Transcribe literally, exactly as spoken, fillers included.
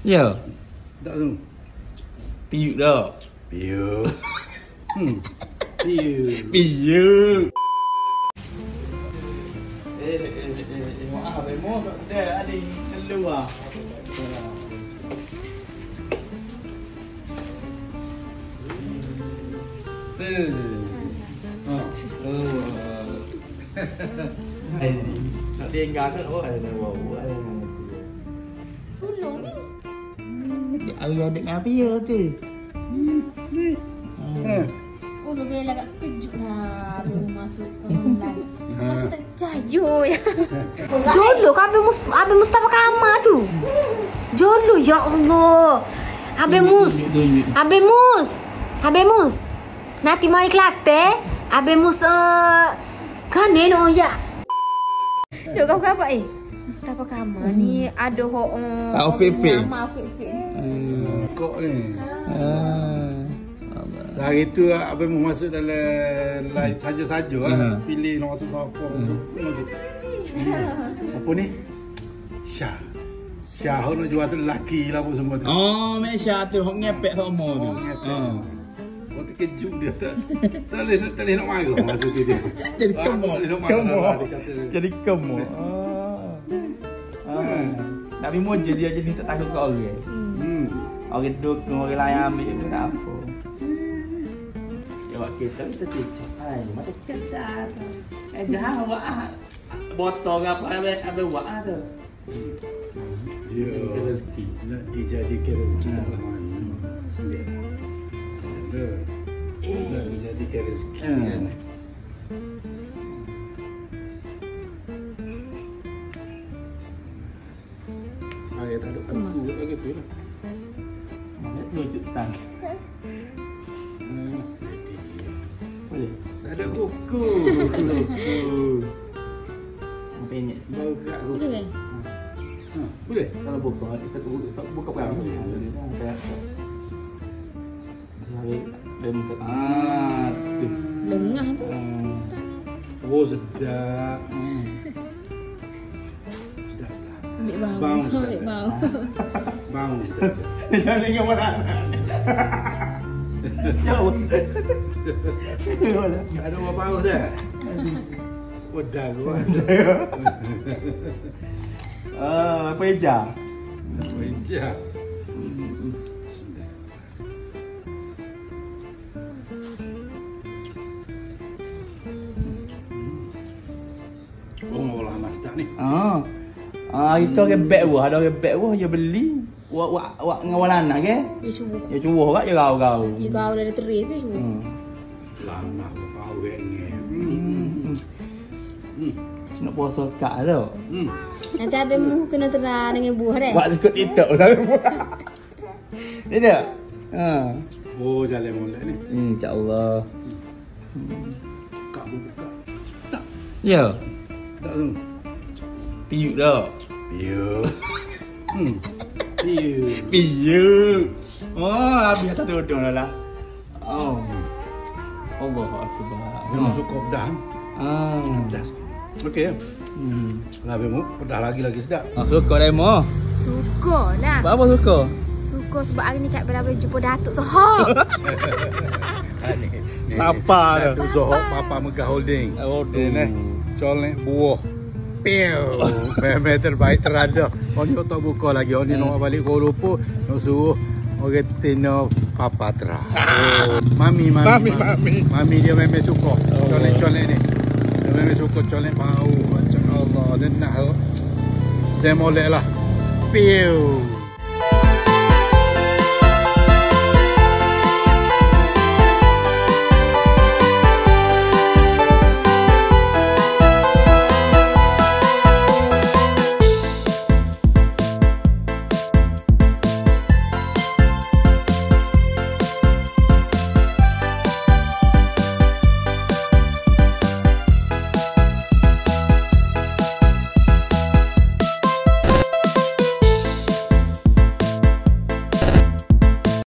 Ya. Tak tu. Piuk dah. Piuk. Hmm. Piuk. Piuk. Eh, eh, eh, maaf, eh, mau dah ada keluar. Eh. Oh. Oh. Ini. Nak tinggal kan? Oh, ada wow. Tolong ni. Dia ayah dek ngapi ya tu. Ha. Oh, lebih agak kejut lah. Baru masuk ke bulan. Macam tak percaya ya. Jolo ke Habib Mus Habib Mustafa Kamal tu? Jolo, ya Allah. Habib Mus. Habib Mus. Habib Mus. Nanti mai Kelantan, Habib Mus uh, kan ni no ya. Dok kau apa eh? Mustafa Kamal ni ada hok uh, Taufik-Fik. nama Taufik-Fik. Hmm. Kok ni. Ah. Hari tu Habib Mus masuk dalam live saja-saja Hmm. ah. Pilih nak masuk siapa masuk. Masuk. Siapa ni? Syah. Syah nak jual tu lelaki lah pun semua tu. Oh, Malaysia tu hok ngepek sama tu. Oh. Oh, terkejut dia tak. Tak boleh tak boleh nak marah masa tu dia. Jadi Ah, kemo. tak boleh nak marah Kemo. lah, dia kata. Jadi kemo. Ah. Ah. Tapi moja dia jadi tak takut ke orang. Hmm. Orang dukung, orang lain ambil pun tak apa. Jawab kita kita cicak. Ai, mata kedah. Eh, dah awak ah. Botol apa ambil ambil wak ah tu. Ya. Rezeki. Nak dijadikan rezeki dalam mana. Dia. Ada. Nak dijadikan rezeki kan. Hari tak ada kuku lagi tu lah. Mana tunjuk tang. Hmm. Boleh. Tak ada kuku. Apa ini? Bau kerak kuku. Boleh. Ha, boleh? Kalau buka, kita buka buka berapa ni? Saya Habis dia minta ah tu. Lengah tu. Oh, sedap. Hmm. Sedap, sedap. Ambil bau. Bau, Ustaz. Ambil bau. Bau, sedap. Jangan ingat mana. Jauh. Ada apa bau dah? Wadah gua. Ah, apa eja? Wajah. Oh, lama sedap ni. Ah. Ah, itu orang beg buah, ada orang beg buah dia beli. Wak wak wak ngawalan nak ke? Dia cuba. Ya cubuh kat je kau-kau. Dia kau dari teris tu cuba. Hmm. Lama bau ni. Hmm. Nak puasa kat tu. Hmm. Nanti Habib Mus kena terang dengan buah deh. Buat ikut TikTok lah. Ni dia. Ha. Oh, jalan molek ni. Hmm, insya-Allah. Buka buka. Tak. Ya. Tak tu. Piuk dah. Piuk. Hmm. Piuk. Piuk. Oh, habis atas tudung dah lah. Oh. Allahu akbar. Memang suka pedas. Ah. Pedas. Okey. Hmm. Lah bemu pedas lagi lagi sedap. Ah, suka dah mo. Suka lah. Buat apa suka? Suka sebab hari ni kat boleh jumpa Datuk Sohor. Ni. ni. Apa tu? Datuk Sohor Papa Megah Holding. Oh, Ni ni. Colek buah. Piu. Memang terbaik terada. Orang tak buka lagi. Orang ni nak balik Kuala Lumpur. Nak suruh orang Tino Papa Tra. Oh. Mami, mami, Mami, mami. mami. Mami dia memang suka. Colek-colek ni. Dia memang suka colek bau. Macam Allah. Dan nak. Dia molek lah. Piu.